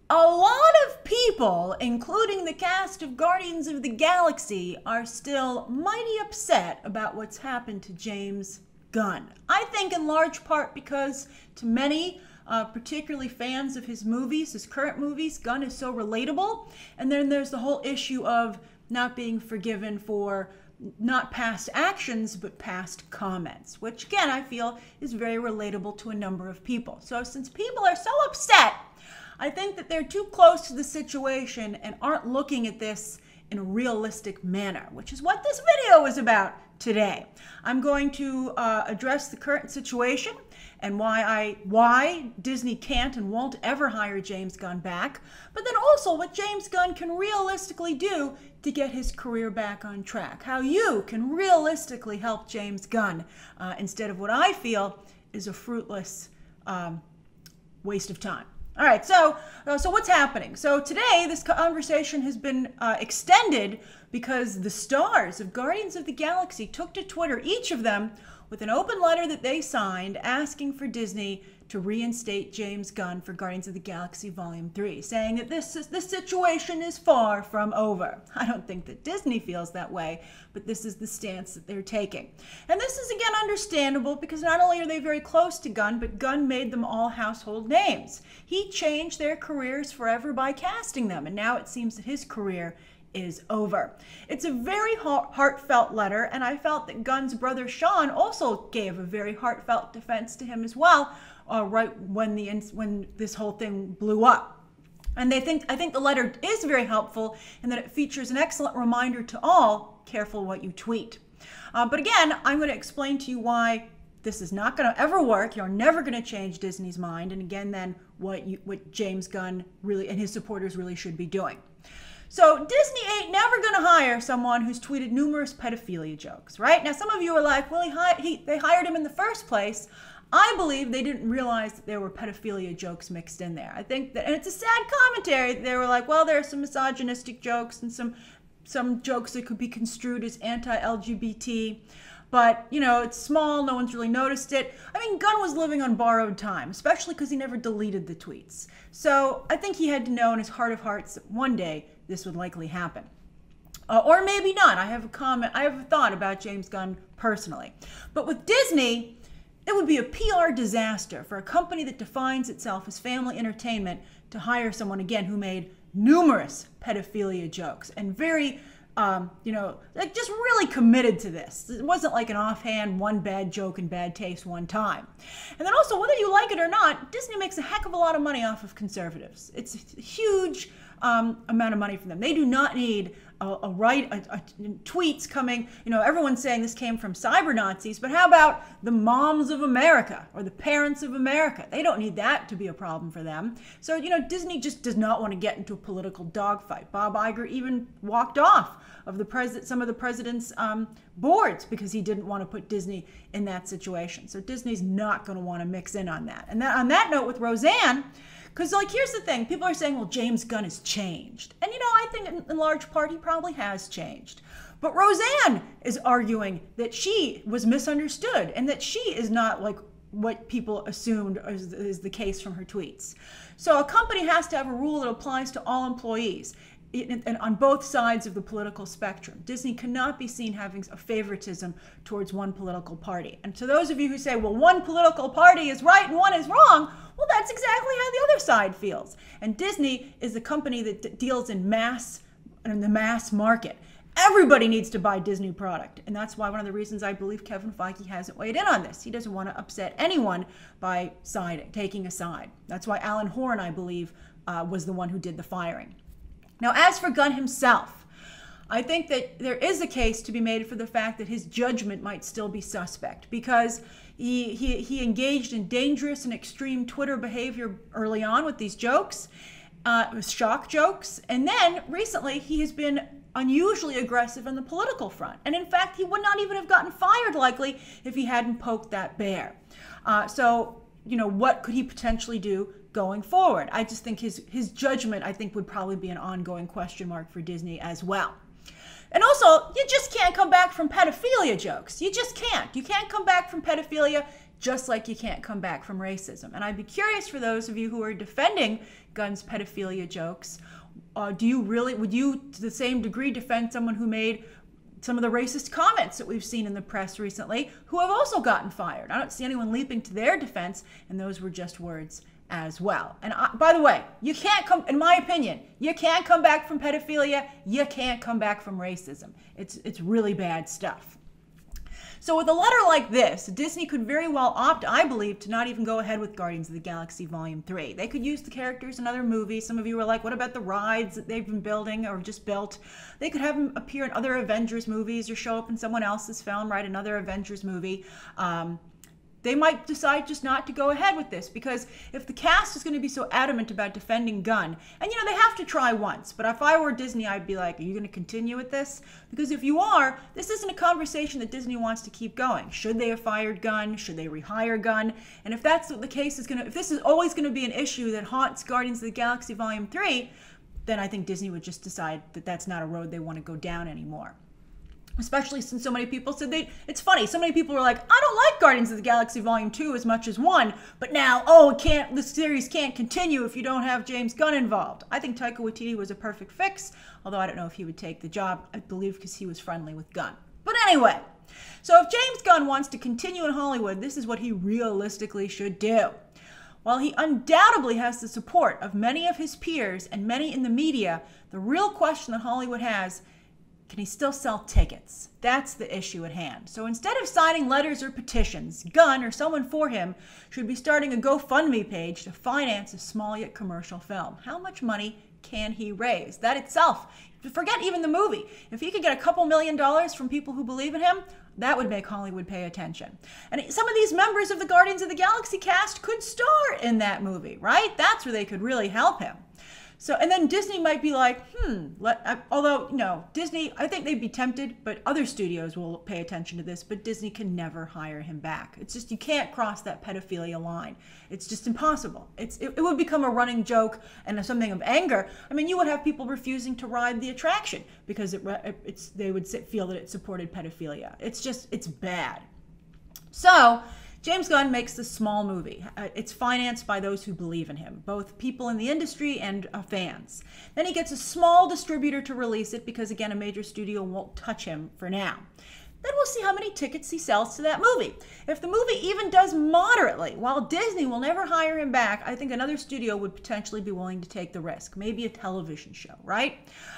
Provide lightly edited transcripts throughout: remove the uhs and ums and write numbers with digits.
A lot of people, including the cast of Guardians of the Galaxy, are still mighty upset about what's happened to James Gunn. I think in large part because to many, particularly fans of his movies, his current movies, Gunn is so relatable. And then there's the whole issue of not being forgiven for not past actions, but past comments, which again, I feel is very relatable to a number of people. So since people are so upset, I think that they're too close to the situation and aren't looking at this in a realistic manner, which is what this video is about today. I'm going to address the current situation and why Disney can't and won't ever hire James Gunn back, but then also what James Gunn can realistically do to get his career back on track. How you can realistically help James Gunn instead of what I feel is a fruitless waste of time. All right, so what's happening? So today, this conversation has been extended because the stars of Guardians of the Galaxy took to Twitter, each of them, with an open letter that they signed asking for Disney to reinstate James Gunn for Guardians of the Galaxy Volume 3, saying that this situation is far from over. I don't think that Disney feels that way, but this is the stance that they're taking. And this is, again, understandable because not only are they very close to Gunn, but Gunn made them all household names. He changed their careers forever by casting them, and now it seems that his career is over. It's a very heartfelt letter, and I felt that Gunn's brother Sean also gave a very heartfelt defense to him as well, right when this whole thing blew up. And I think the letter is very helpful in that it features an excellent reminder to all, careful what you tweet. But again, I'm going to explain to you why this is not going to ever work. You're never going to change Disney's mind. And again, then what James Gunn really and his supporters really should be doing. So Disney ain't never going to hire someone who's tweeted numerous pedophilia jokes, right? Now, some of you are like, well, they hired him in the first place. I believe they didn't realize that there were pedophilia jokes mixed in there. I think that, and it's a sad commentary. They were like, well, there are some misogynistic jokes and some jokes that could be construed as anti-LGBT. But, you know, it's small. No one's really noticed it. I mean, Gunn was living on borrowed time, especially because he never deleted the tweets. So I think he had to know in his heart of hearts that one day this would likely happen. Or maybe not. I have a thought about James Gunn personally. But with Disney, it would be a PR disaster for a company that defines itself as family entertainment to hire someone, again, who made numerous pedophilia jokes and very like just really committed to this. It wasn't like an offhand one bad joke and bad taste one time. And then also, whether you like it or not, Disney makes a heck of a lot of money off of conservatives. It's a huge amount of money for them. They do not need tweets coming, everyone's saying this came from cyber Nazis, but how about the moms of America or the parents of America? They don't need that to be a problem for them. So, Disney just does not want to get into a political dogfight. Bob Iger even walked off of some of the president's boards because he didn't want to put Disney in that situation. So Disney's not going to want to mix in on that. And on that note with Roseanne, because, here's the thing. People are saying, well, James Gunn has changed. And, I think in large part he probably has changed. But Roseanne is arguing that she was misunderstood and that she is not like what people assumed is the case from her tweets. So a company has to have a rule that applies to all employees and on both sides of the political spectrum. Disney cannot be seen having a favoritism towards one political party. And to those of you who say, well, one political party is right and one is wrong, well, that's exactly how the other side feels. And Disney is a company that deals in the mass market. Everybody needs to buy Disney product. And that's why one of the reasons I believe Kevin Feige hasn't weighed in on this. He doesn't want to upset anyone by taking a side. That's why Alan Horn, I believe, was the one who did the firing. Now, as for Gunn himself, I think that there is a case to be made for the fact that his judgment might still be suspect because he engaged in dangerous and extreme Twitter behavior early on with these jokes, shock jokes, and then recently he has been unusually aggressive on the political front. And in fact, he would not even have gotten fired likely if he hadn't poked that bear. So, what could he potentially do going forward? I just think his judgment, I think, would probably be an ongoing question mark for Disney as well. And also, you just can't come back from pedophilia jokes. You just can't. You can't come back from pedophilia. just like you can't come back from racism. And I'd be curious, for those of you who are defending Gunn's pedophilia jokes, would you to the same degree defend someone who made some of the racist comments that we've seen in the press recently, who have also gotten fired? I don't see anyone leaping to their defense, and those were just words as well. And by the way, you can't come, in my opinion, you can't come back from pedophilia, you can't come back from racism. It's really bad stuff. So with a letter like this, Disney could very well opt, I believe, to not even go ahead with Guardians of the Galaxy Volume 3. They could use the characters in other movies. Some of you were like, what about the rides that they've been building or just built? They could have them appear in other Avengers movies or show up in someone else's film, right? Another Avengers movie. They might decide just not to go ahead with this, because if the cast is going to be so adamant about defending Gunn, and they have to try once, but if I were Disney, I'd be like, are you going to continue with this? Because if you are, this isn't a conversation that Disney wants to keep going. Should they have fired Gunn? Should they rehire Gunn? And if that's what the case is if this is always going to be an issue that haunts Guardians of the Galaxy Volume 3, then I think Disney would just decide that that's not a road they want to go down anymore. Especially since so many people said it's funny, so many people were like, I don't like Guardians of the Galaxy Volume 2 as much as 1, but now, the series can't continue if you don't have James Gunn involved. I think Taika Waititi was a perfect fix, although I don't know if he would take the job, I believe because he was friendly with Gunn. But anyway, so if James Gunn wants to continue in Hollywood, this is what he realistically should do. While he undoubtedly has the support of many of his peers and many in the media, the real question that Hollywood has: can he still sell tickets? That's the issue at hand. So instead of signing letters or petitions, Gunn or someone for him should be starting a GoFundMe page to finance a small yet commercial film. How much money can he raise? That itself, forget even the movie. If he could get a couple $1 million from people who believe in him, that would make Hollywood pay attention. And some of these members of the Guardians of the Galaxy cast could star in that movie, right? That's where they could really help him. So, and then Disney might be like, although, Disney, I think they'd be tempted, but other studios will pay attention to this, but Disney can never hire him back. It's just, you can't cross that pedophilia line. It's just impossible. It would become a running joke and something of anger. I mean, you would have people refusing to ride the attraction because they would feel that it supported pedophilia. It's bad. So, James Gunn makes this small movie. It's financed by those who believe in him, both people in the industry and fans. Then he gets a small distributor to release it because, again, a major studio won't touch him for now. Then we'll see how many tickets he sells to that movie. If the movie even does moderately, while Disney will never hire him back, I think another studio would potentially be willing to take the risk. Maybe a television show, right?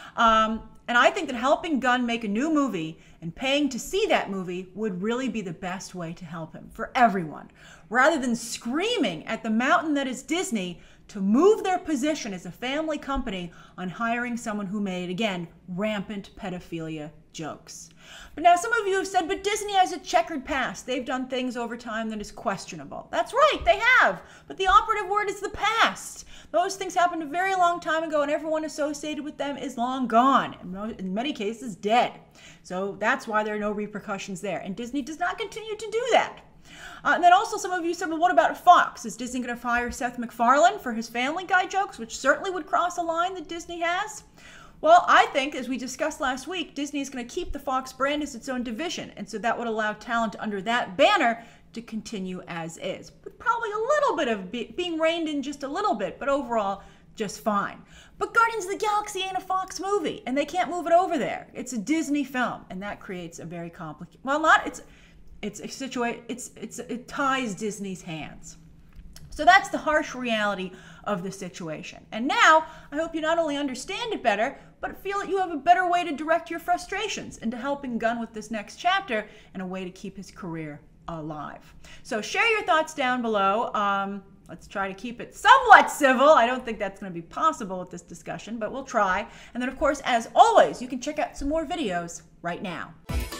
And I think that helping Gunn make a new movie and paying to see that movie would really be the best way to help him, for everyone, rather than screaming at the mountain that is Disney to move their position as a family company on hiring someone who made, again, rampant pedophilia jokes. But now some of you have said, but Disney has a checkered past. They've done things over time that is questionable. That's right, they have. But the operative word is the past. Those things happened a very long time ago, and everyone associated with them is long gone, and in many cases dead. So that's why there are no repercussions there. And Disney does not continue to do that. And then also some of you said, well, what about Fox? Is Disney going to fire Seth MacFarlane for his Family Guy jokes, which certainly would cross a line that Disney has? Well, I think, as we discussed last week, Disney is going to keep the Fox brand as its own division, and so that would allow talent under that banner to continue as is, with probably a little bit of being reined in just a little bit, but overall, just fine. But Guardians of the Galaxy ain't a Fox movie, and they can't move it over there. It's a Disney film, and that creates a very complicated, it ties Disney's hands. So that's the harsh reality of the situation. And now, I hope you not only understand it better, but feel that you have a better way to direct your frustrations into helping Gunn with this next chapter and a way to keep his career alive. So share your thoughts down below. Let's try to keep it somewhat civil. I don't think that's going to be possible with this discussion, but we'll try. And then, of course, as always, you can check out some more videos right now.